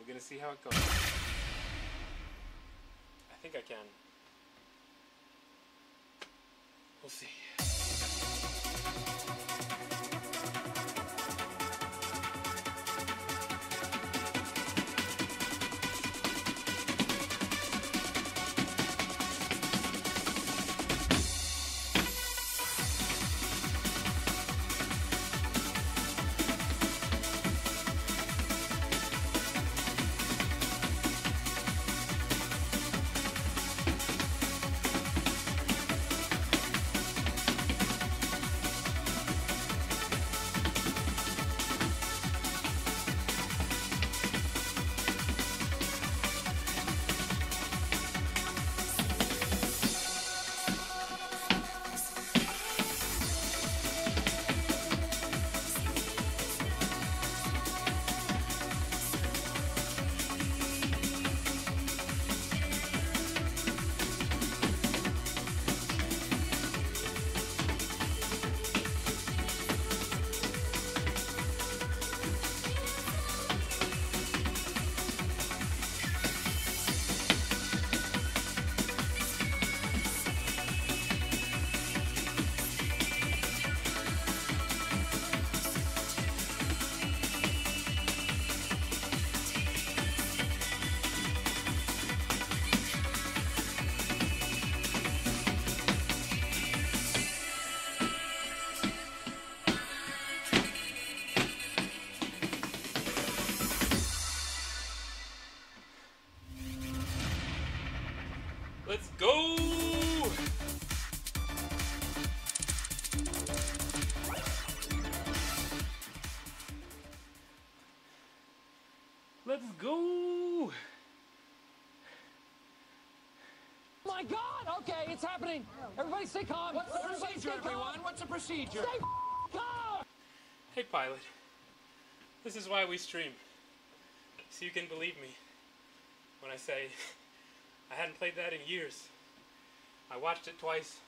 We're gonna see how it goes. I think I can. We'll see. Let's go! Let's go! My God! Okay, it's happening. Everybody stay calm. What's the procedure, everyone? What's the procedure? Stay calm! Hey, Pilot. This is why we stream. So you can believe me when I say I hadn't played that in years. I watched it twice.